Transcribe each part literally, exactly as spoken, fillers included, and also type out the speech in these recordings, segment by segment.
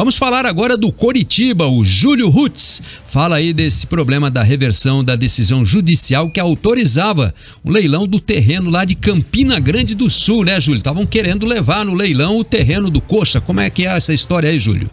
Vamos falar agora do Coritiba, o Júlio Rutz. Fala aí desse problema da reversão da decisão judicial que autorizava o leilão do terreno lá de Campina Grande do Sul, né, Júlio? Estavam querendo levar no leilão o terreno do Coxa. Como é que é essa história aí, Júlio?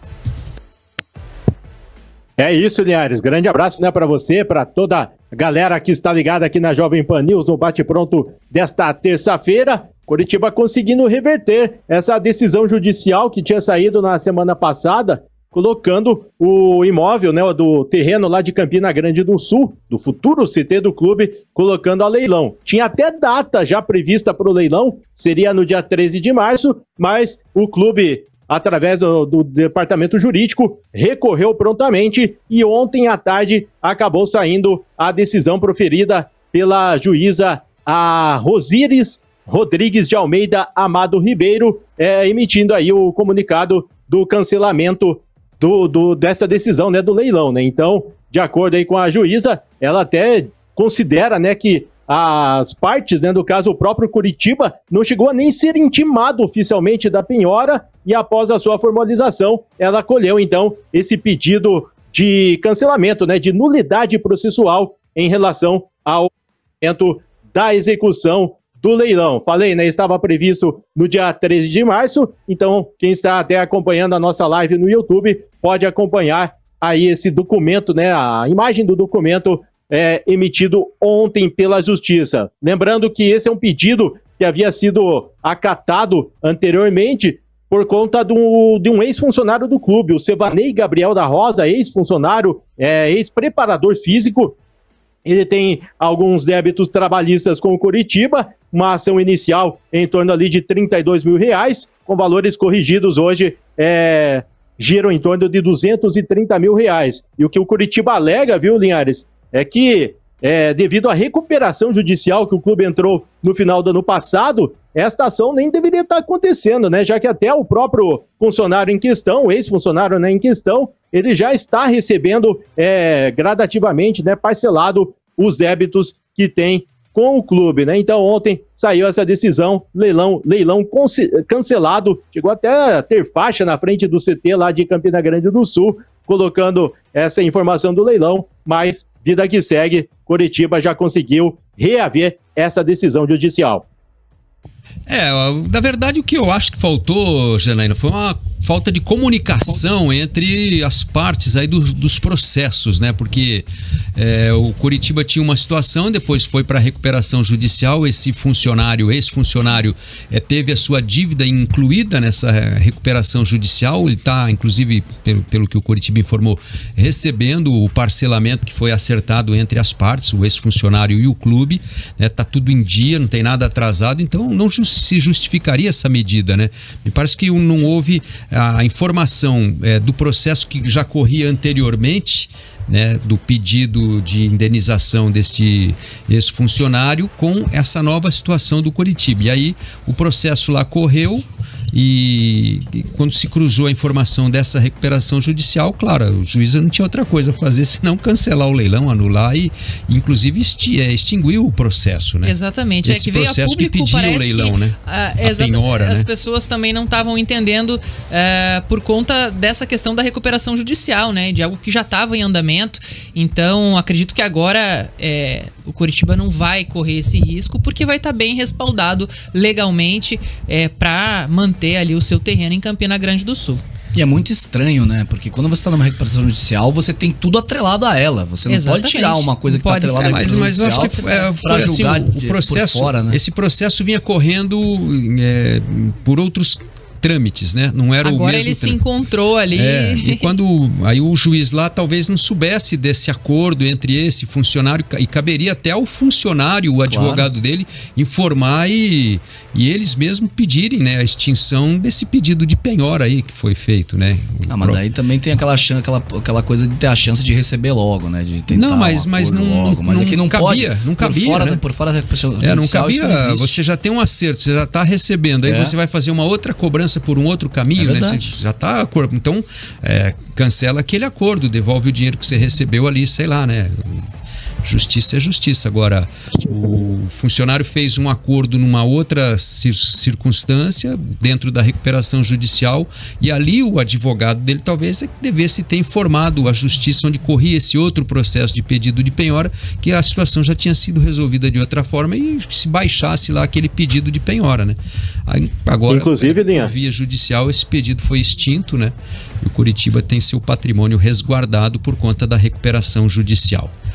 É isso, Linhares. Grande abraço, né, para você, para toda a galera que está ligada aqui na Jovem Pan News, no Bate-Pronto desta terça-feira. Coritiba conseguindo reverter essa decisão judicial que tinha saído na semana passada, colocando o imóvel, né, do terreno lá de Campina Grande do Sul, do futuro C T do clube, colocando a leilão. Tinha até data já prevista para o leilão, seria no dia treze de março, mas o clube, através do, do departamento jurídico, recorreu prontamente e ontem à tarde acabou saindo a decisão proferida pela juíza a Rosíris Rodrigues de Almeida Amado Ribeiro, é, emitindo aí o comunicado do cancelamento do, do, dessa decisão, né, do leilão, né? Então, de acordo aí com a juíza, ela até considera, né, que as partes, né, do caso o próprio Coritiba, não chegou a nem ser intimado oficialmente da penhora e após a sua formalização, ela acolheu então esse pedido de cancelamento, né, de nulidade processual em relação ao momento da execução do leilão. Falei, né, estava previsto no dia treze de março, então quem está até acompanhando a nossa live no YouTube pode acompanhar aí esse documento, né, a imagem do documento é, emitido ontem pela Justiça. Lembrando que esse é um pedido que havia sido acatado anteriormente por conta do, de um ex-funcionário do clube, o Sevanei Gabriel da Rosa, ex-funcionário, é, ex-preparador físico. Ele tem alguns débitos trabalhistas com o Coritiba, uma ação inicial em torno ali de trinta e dois mil reais, com valores corrigidos hoje é, giram em torno de duzentos e trinta mil reais. E o que o Coritiba alega, viu, Linhares, é que é, devido à recuperação judicial que o clube entrou no final do ano passado, esta ação nem deveria estar acontecendo, né? Já que até o próprio funcionário em questão, o ex-funcionário, né, em questão, ele já está recebendo é, gradativamente, né, parcelado os débitos que tem com o clube, né? Então ontem saiu essa decisão, leilão, leilão cancelado, chegou até a ter faixa na frente do C T lá de Campina Grande do Sul, colocando essa informação do leilão, mas vida que segue, Coritiba já conseguiu reaver essa decisão judicial. É, na verdade o que eu acho que faltou, Janaína, foi uma falta de comunicação entre as partes aí do, dos processos, né? Porque é, o Coritiba tinha uma situação, depois foi para recuperação judicial, esse funcionário, ex-funcionário, é, teve a sua dívida incluída nessa recuperação judicial, ele está, inclusive, pelo, pelo que o Coritiba informou, recebendo o parcelamento que foi acertado entre as partes, o ex-funcionário e o clube, né? Tá tudo em dia, não tem nada atrasado, então não se justificaria essa medida, né? Me parece que não houve a informação é, do processo que já corria anteriormente, né, do pedido de indenização deste ex-funcionário com essa nova situação do Coritiba. E aí o processo lá correu e, e quando se cruzou a informação dessa recuperação judicial, claro, o juiz não tinha outra coisa a fazer senão cancelar o leilão, anular e inclusive esti, é, extinguir o processo, né? Exatamente. Esse é que veio processo a público, que pediu o leilão, que, né? A, a penhora, as né? pessoas também não estavam entendendo uh, por conta dessa questão da recuperação judicial, né? De algo que já estava em andamento. Então, acredito que agora é, o Coritiba não vai correr esse risco porque vai estar bem respaldado legalmente é, para manter ali o seu terreno em Campina Grande do Sul. E é muito estranho, né? Porque quando você está numa recuperação judicial, você tem tudo atrelado a ela. Você não Exatamente. pode tirar uma coisa que está atrelada é, à mas, mas eu acho que foi, é, foi assim, o processo, fora, né? Esse processo vinha correndo é, por outros trâmites, né? Não era Agora o mesmo ele se trâmite. encontrou ali. É, e quando aí o juiz lá talvez não soubesse desse acordo entre esse funcionário e caberia até ao funcionário, o advogado claro. dele, informar e, e eles mesmos pedirem, né, a extinção desse pedido de penhora aí que foi feito, né? O ah, mas daí também tem aquela, chance, aquela, aquela coisa de ter a chance de receber logo, né? De tentar não, mas, um mas não, logo. Mas não, aqui não cabia, pode, não cabia, por fora, né? Por fora da recuperação é, não judicial, cabia, não você já tem um acerto, você já está recebendo, aí é. você vai fazer uma outra cobrança por um outro caminho, é né? Você já está acordo. Então, é, cancela aquele acordo, devolve o dinheiro que você recebeu ali, sei lá, né? Justiça é justiça. Agora, o funcionário fez um acordo numa outra cir circunstância, dentro da recuperação judicial, e ali o advogado dele talvez é que devesse ter informado a justiça onde corria esse outro processo de pedido de penhora, que a situação já tinha sido resolvida de outra forma e se baixasse lá aquele pedido de penhora, né? Aí, agora, inclusive, Linha, por via judicial, esse pedido foi extinto, né? E o Curitiba tem seu patrimônio resguardado por conta da recuperação judicial.